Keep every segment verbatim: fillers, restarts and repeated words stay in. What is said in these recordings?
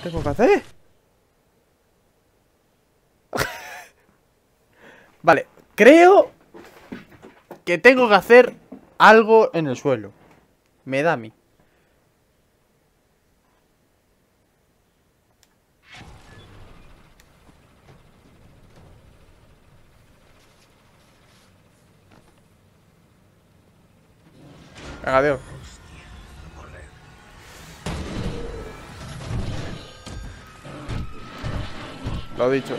tengo que hacer? Vale, creo que tengo que hacer algo en el suelo. Me da a mí. Venga, adiós. Lo dicho.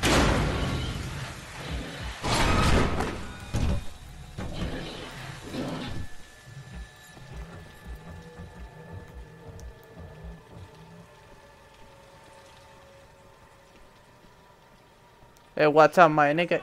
Eh, what's up, my nigga?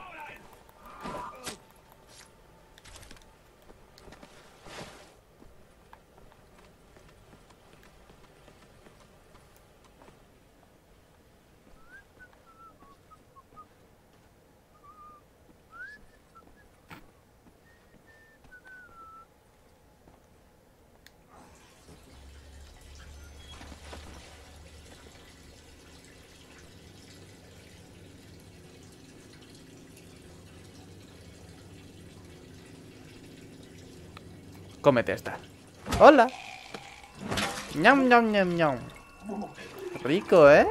Cómete esta. Hola. Ñam, ñam, ñam, ñam. Rico, ¿eh?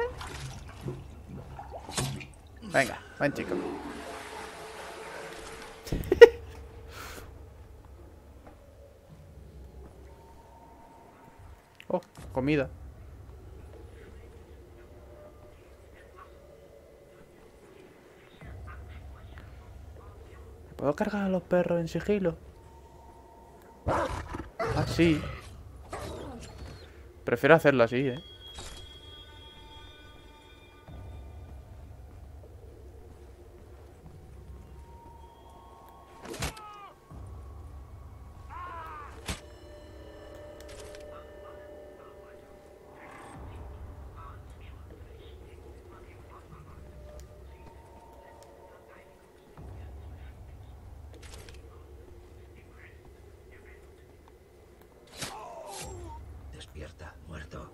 Venga, buen chico. Oh, comida. ¿Puedo cargar a los perros en sigilo? Ah, sí. Prefiero hacerlo así, ¿eh? Despierta, muerto.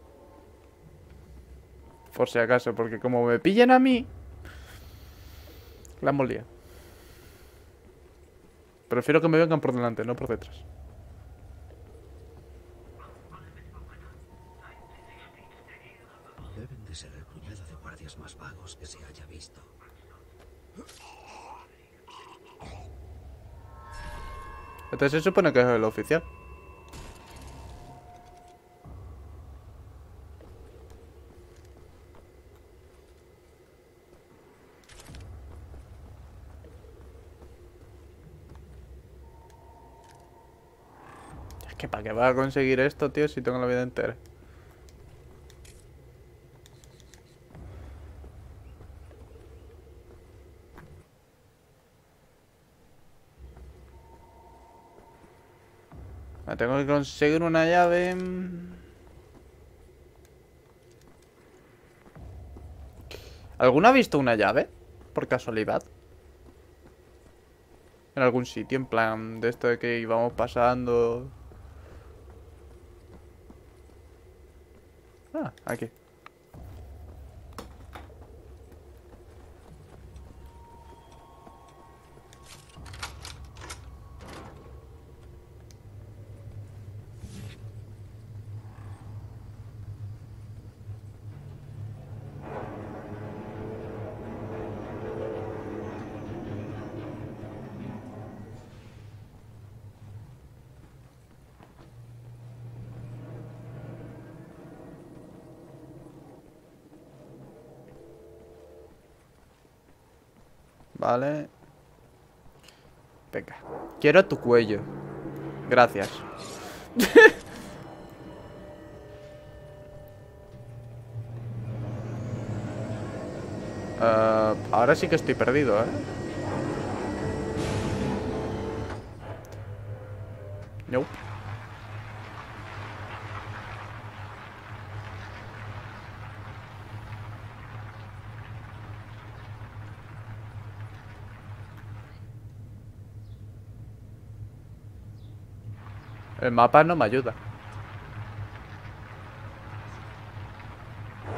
Por si acaso, porque como me pillen a mí, la molía. Prefiero que me vengan por delante, no por detrás. Deben de ser el puñado de guardias más vagos que se haya visto. Entonces se supone que es el oficial. Es que para qué va a conseguir esto, tío, si tengo la vida entera. Ah, tengo que conseguir una llave. ¿Alguno ha visto una llave? Por casualidad. En algún sitio, en plan de esto de que íbamos pasando. Ah, aquí. Vale. Venga. Quiero tu cuello. Gracias. uh, ahora sí que estoy perdido, ¿eh? Nope. El mapa no me ayuda.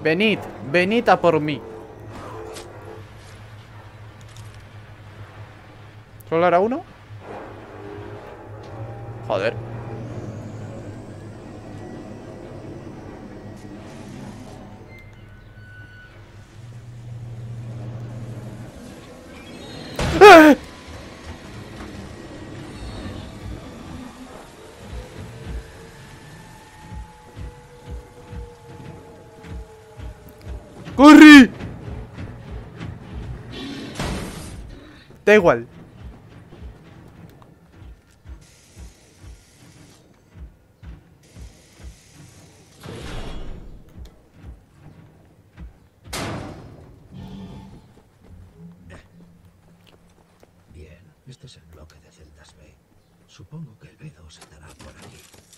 Venid, venid a por mí. ¿Solo era uno? Joder. ¡Ah! ¡Corre! Da igual. Bien, este es el bloque de celdas B. Supongo que el B dos estará por aquí.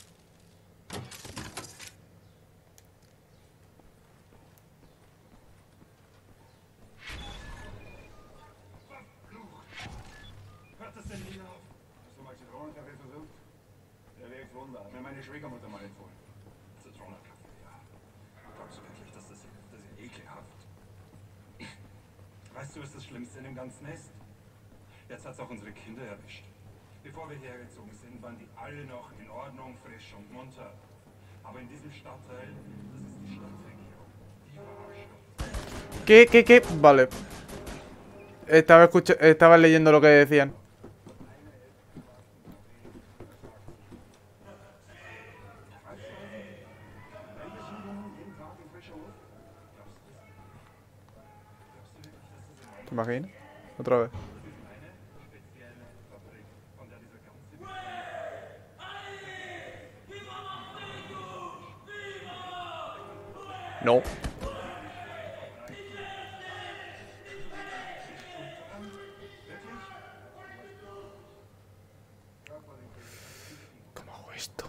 Hört es denn nie auf? Hast du mal Zitronenkaffee versucht? Der wirkt Wunder. Hat mir meine Schwiegermutter mal empfohlen. Zitronenkaffee, ja. Glaubst du wirklich, dass das hilft? Das ist ja ekelhaft. Weißt du, was das Schlimmste in dem Ganzen ist? Jetzt hat's auch unsere Kinder erwischt. Bevor wir hergezogen sind, waren die alle noch in Ordnung, frisch und munter. Aber in diesem Stadtteil, das ist die Stadtregierung. Die verarscht uns. ¿Qué, qué, qué? Vale. Estaba, escucha estaba leyendo lo que decían. ¿Te imaginas? Otra vez. No. ¿Cómo hago esto?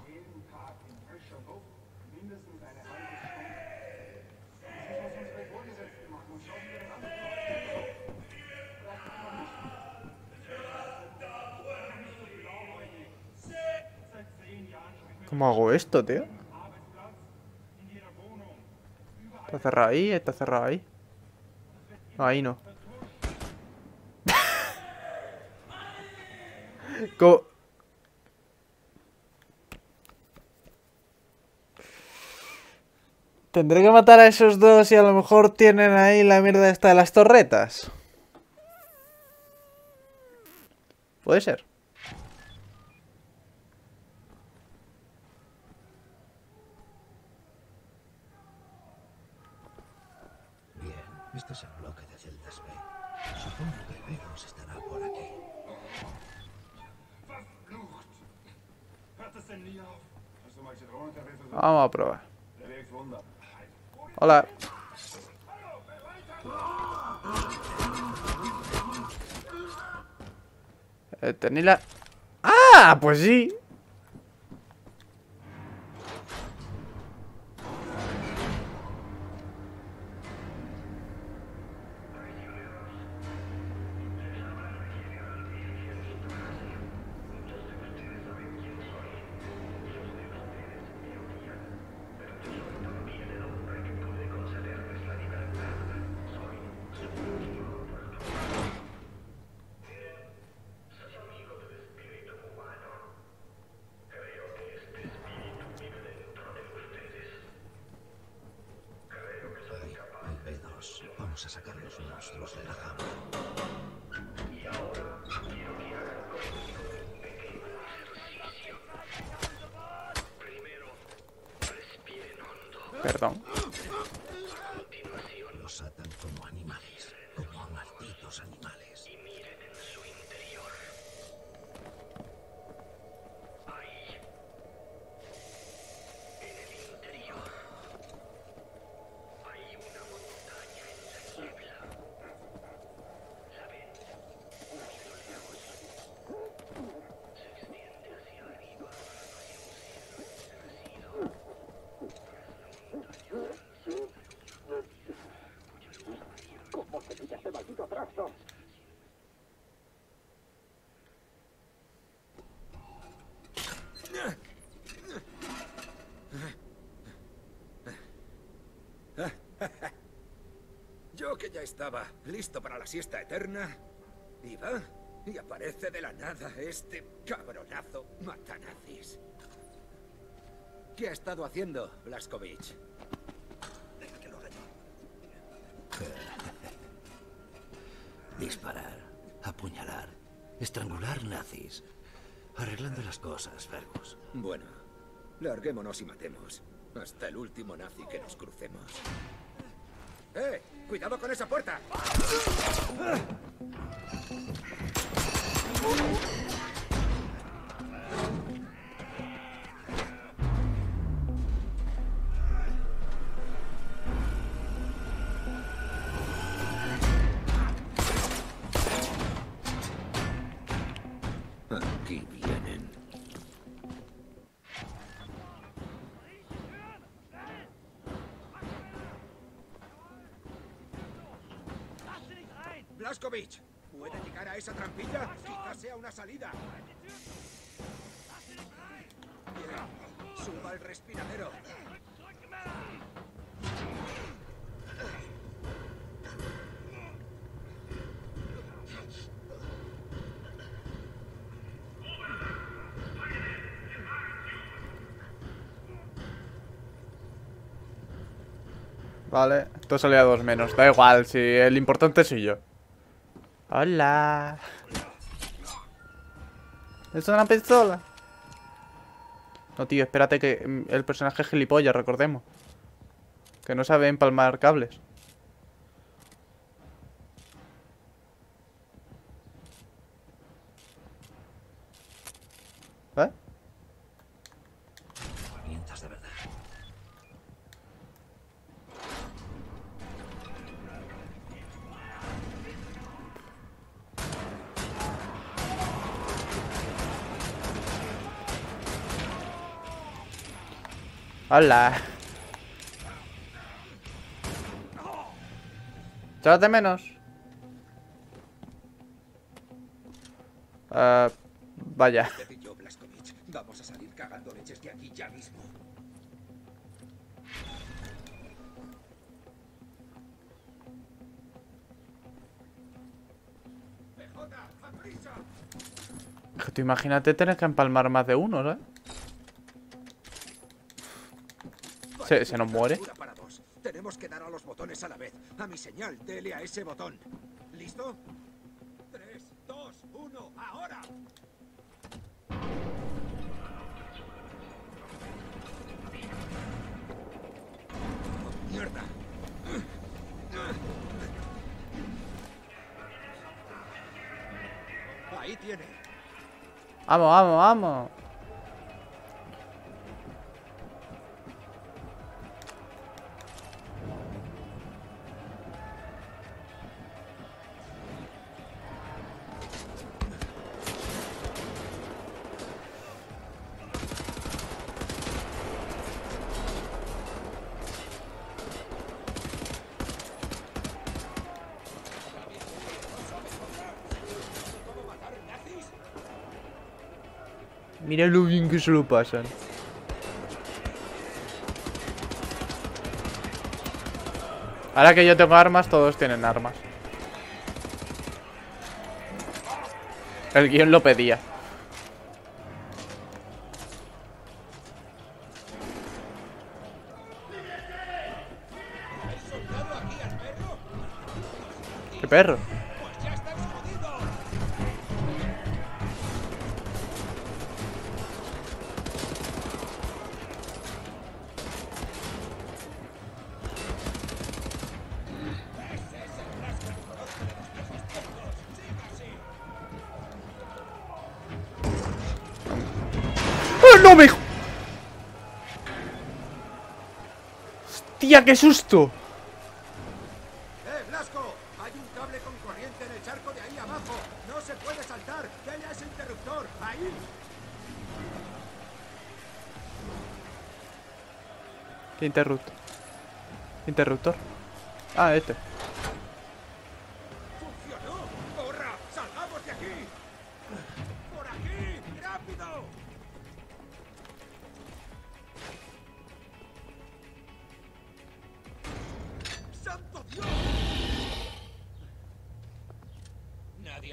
¿Cómo hago esto, tío? Está cerrado ahí, está cerrado ahí. No, ahí no. ¿Cómo? Tendré que matar a esos dos y a lo mejor tienen ahí la mierda esta de las torretas. Puede ser. Bien, este es el bloque de celdas B. Supongo que el B dos estará por aquí. Verflucht! Hört es denn nie auf? Hast du mal Zitronenkaffee versucht? Vamos a probar. Der wirkt Wunder. Hola. Eh, tenéis la... ¡Ah! Pues sí. Hay B dos. Vamos a sacar los monstruos de la jaula. Perdón. Los atan como animales, como a malditos animales. que ya estaba listo para la siesta eterna, y va, y aparece de la nada este cabronazo matanazis. ¿Qué ha estado haciendo, Blazkowicz? Deja que lo haga yo. Disparar, apuñalar, estrangular nazis. Arreglando las cosas, Fergus. Bueno, larguémonos y matemos. Hasta el último nazi que nos crucemos. ¡Eh! ¡Cuidado con esa puerta! Aquí vienen. Blazkowicz, ¿puede llegar a esa trampilla? Quizás sea una salida. Bien, suba al respiradero. Vale, esto salía dos menos. Da igual, si el importante soy yo. Hola. ¿Es una pistola? No, tío, espérate que el personaje es gilipollas, recordemos. Que no sabe empalmar cables. ¿Eh? Herramientas de verdad. Hola. ¿Echas de menos? Uh, vaya. Usted y yo, Blazkowicz, vamos a salir cagando leches de aquí ya mismo. P J, ¡a prisa! Que tú imagínate tener que empalmar más de uno, ¿eh? Se, se nos muere. Para dos. Tenemos que dar a los botones a la vez. A mi señal, dele a ese botón. ¿Listo? Tres, dos, uno, ahora. Oh, mierda. Ahí tiene. Vamos, vamos, vamos. Mira lo bien que se lo pasan. Ahora que yo tengo armas, todos tienen armas. El guión lo pedía. ¿Qué perro? ¡Oh, no me! ¡Hostia, qué susto! ¡Eh, Blasco! Hay un cable con corriente en el charco de ahí abajo. No se puede saltar. Dele a ese interruptor. Ahí. ¿Qué interruptor? ¿Interruptor? Ah, este. ¡Funcionó! ¡Corra! ¡Salgamos de aquí! ¡Por aquí! ¡Rápido! ¡Santo Dios!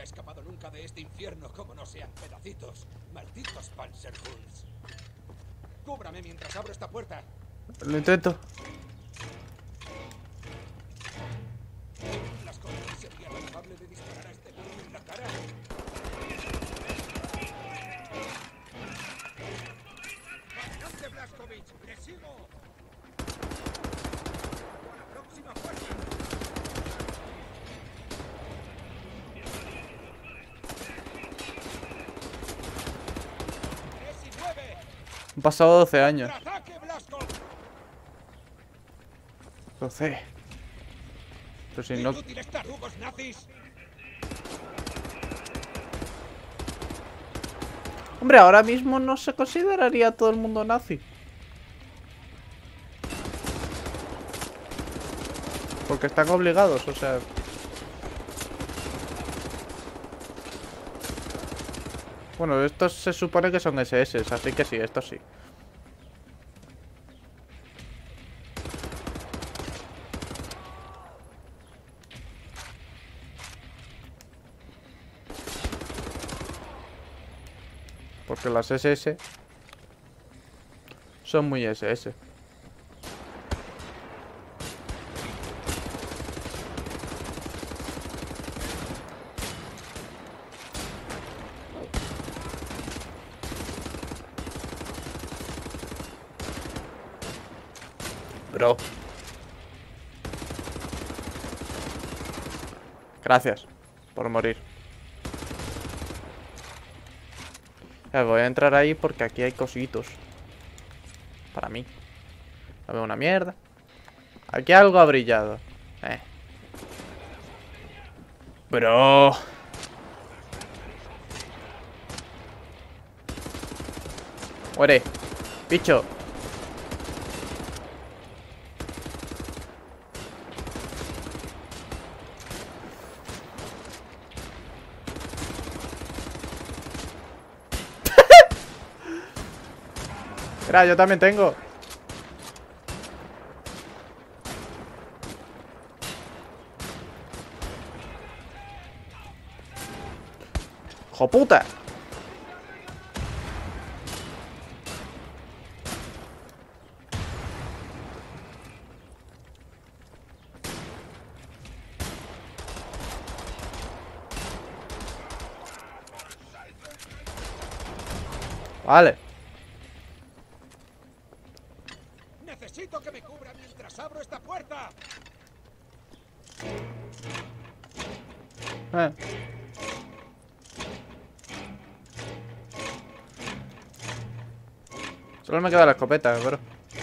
ha escapado nunca de este infierno como no sean pedacitos. Malditos Panzerhunds. Cúbrame mientras abro esta puerta. Lo intento. Las cosas sería tan amable de disparar a este burro en la cara. ¡Adelante, Blazkowicz! ¡Le sigo! ¡A la próxima puerta! ¡tres y nueve! Han pasado doce años. ¡Ataque, Blazkowicz! doce. Pero si no... ¡Inútiles tarugos nazis! Hombre, ahora mismo no se consideraría todo el mundo nazi. Porque están obligados, o sea... Bueno, estos se supone que son ese ese, así que sí, estos sí. Porque las ese ese son muy ese ese. Bro. Gracias por morir. Ya, voy a entrar ahí porque aquí hay cositos. Para mí. No veo una mierda. Aquí algo ha brillado. Eh. Bro. Muere. Bicho. Mira, yo también tengo. ¡Hijo puta! Vale. Necesito que me cubra mientras abro esta puerta. Eh. Solo me queda la escopeta, bro.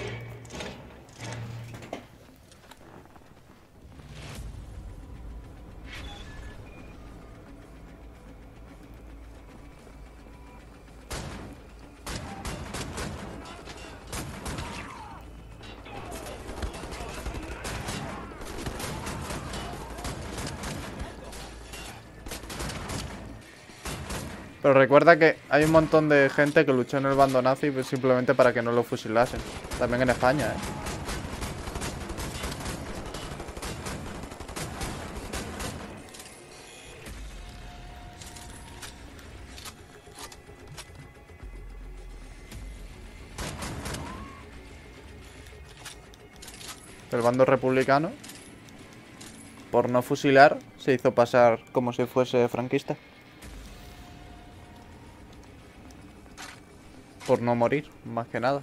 Pero recuerda que hay un montón de gente que luchó en el bando nazi simplemente para que no lo fusilasen. También en España, ¿eh? El bando republicano, por no fusilar, se hizo pasar como si fuese franquista. Por no morir, más que nada.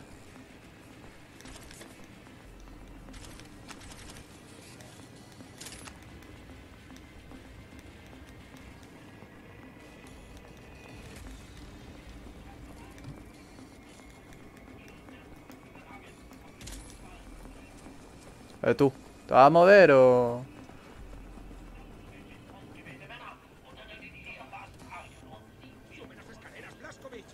Eh, tú, ¿te vas a mover o...? Sube las escaleras, Blazkowicz.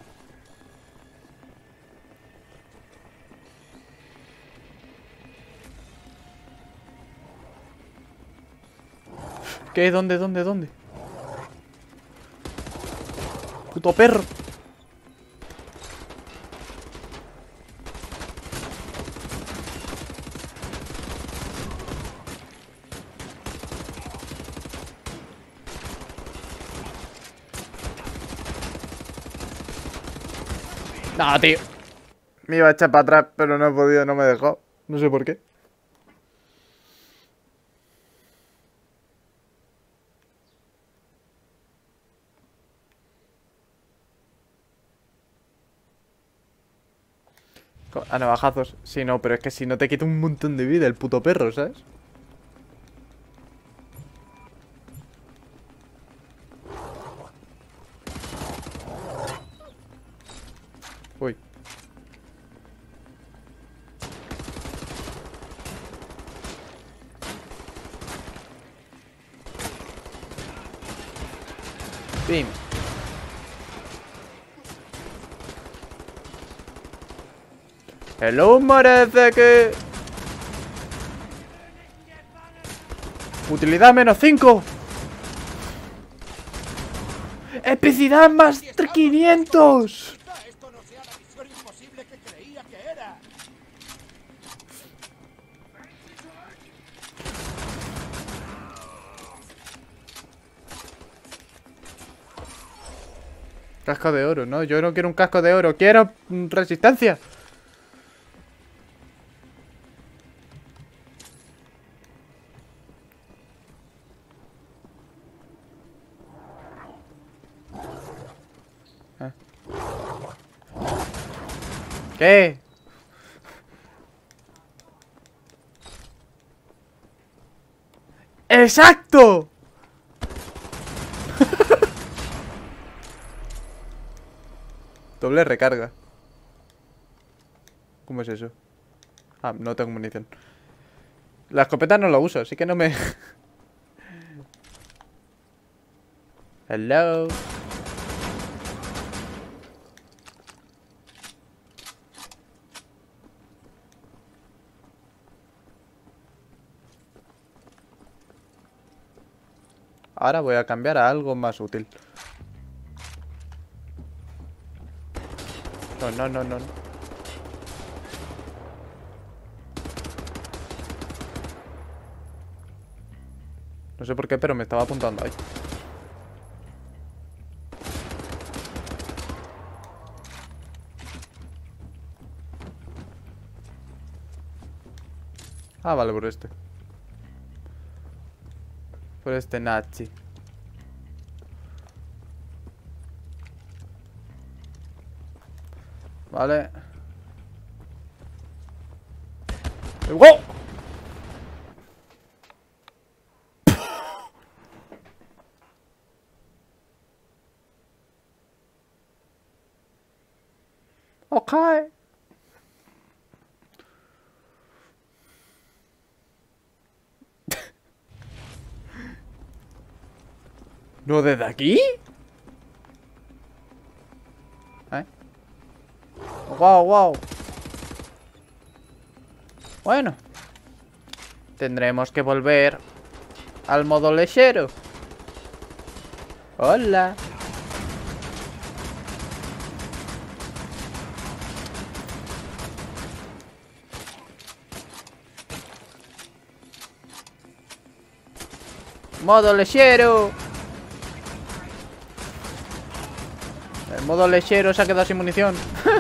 ¿Qué? ¿Dónde? ¿Dónde? ¿Dónde? ¡Puto perro! No, tío. Me iba a echar para atrás, pero no he podido, no me dejó. No sé por qué. A navajazos. Sí, no, pero es que si no te quita un montón de vida el puto perro, ¿sabes? Uy. Bim. Hello, que utilidad menos cinco. Epicidad más quinientos. Esto no sea la misión imposible que creía que era. Casco de oro, ¿no? Yo no quiero un casco de oro, quiero mm, resistencia. ¿Eh? ¿Qué? ¡Exacto! Doble recarga. ¿Cómo es eso? Ah, no tengo munición. La escopeta no la uso, así que no me... Hello. Ahora voy a cambiar a algo más útil. No, no, no, no. No sé por qué, pero me estaba apuntando ahí. Ah, vale, por este. Por este Nazi. Vale. ¡Wow! Ok. ¿No desde aquí? ¿Eh? Wow, wow. Bueno. Tendremos que volver al modo lechero. Hola. Modo lechero. El modo lechero se ha quedado sin munición.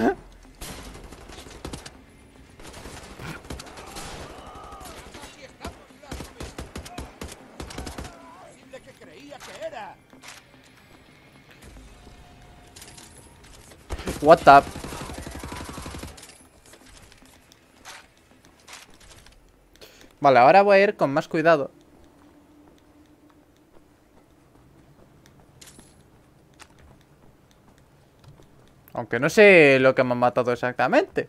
What up? Vale, ahora voy a ir con más cuidado. Aunque no sé lo que me ha matado exactamente.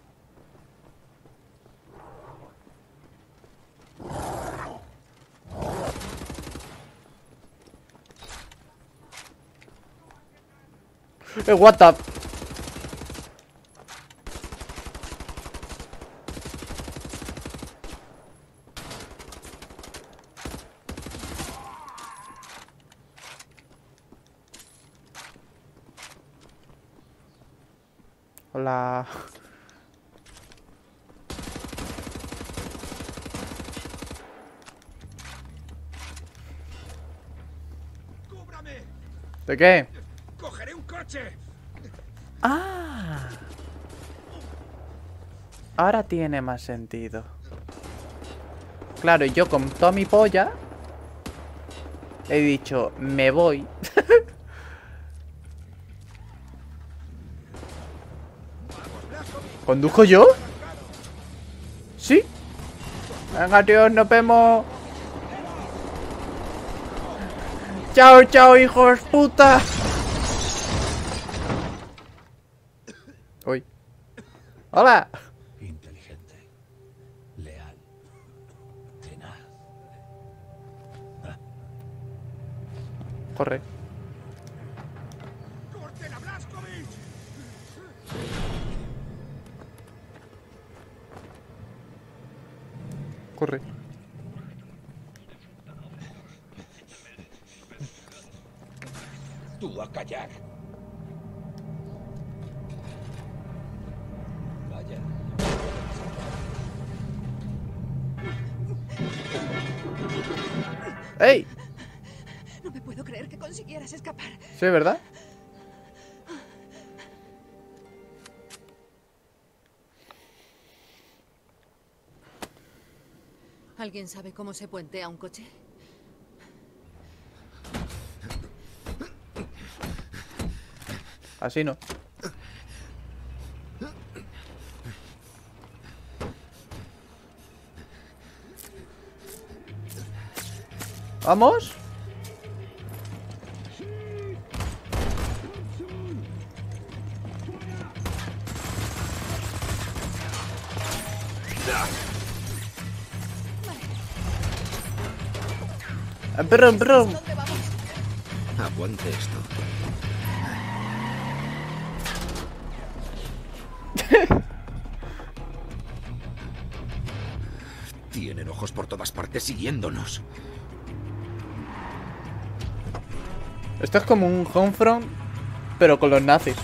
Eh, what up? Hola. ¡Cúbrame! ¿De qué? ¡Cogeré un coche! Ah. Ah. Ahora tiene más sentido. Claro, yo con toda mi polla he dicho, me voy. ¿Condujo yo? ¿Sí? Venga, tío, nos vemos. Chao, chao, hijos puta. Uy. Hola. Inteligente, leal, tenaz. Corre. ¡Corten a Blazkowicz! Corre. Tú a callar. Vaya. ¡Ey! No me puedo creer que consiguieras escapar. Sí, ¿verdad? ¿Alguien sabe cómo se puentea un coche? Así no. ¿Vamos? Brum, brum. ¿Dónde vamos? Aguante esto. Tienen ojos por todas partes siguiéndonos. Esto es como un Homefront, pero con los nazis.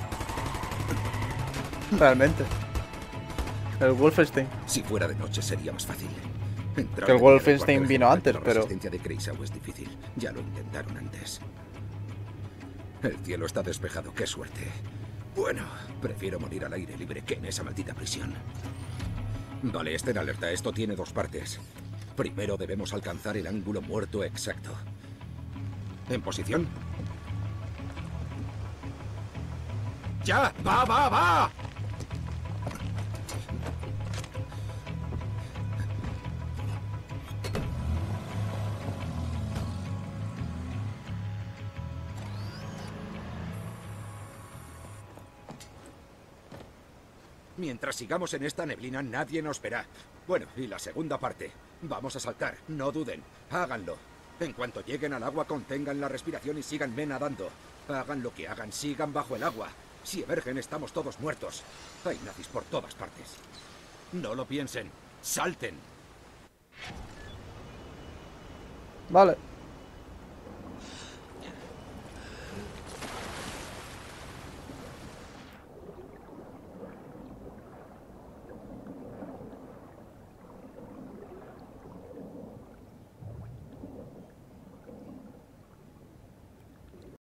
Realmente. El Wolfenstein. Si fuera de noche sería más fácil. Entrar Que el de Wolfenstein cuartel vino general antes, con la pero- resistencia de Kreisau es difícil. Ya lo intentaron antes. El cielo está despejado, qué suerte. Bueno, prefiero morir al aire libre que en esa maldita prisión. Vale, estén alerta, esto tiene dos partes. Primero debemos alcanzar el ángulo muerto exacto. ¿En posición? ¡Ya! ¡Va, va, va! Mientras sigamos en esta neblina, nadie nos verá. Bueno, y la segunda parte. Vamos a saltar, no duden. Háganlo. En cuanto lleguen al agua, contengan la respiración y síganme nadando. Hagan lo que hagan, sigan bajo el agua. Si emergen, estamos todos muertos. Hay nazis por todas partes. No lo piensen. Salten. Vale.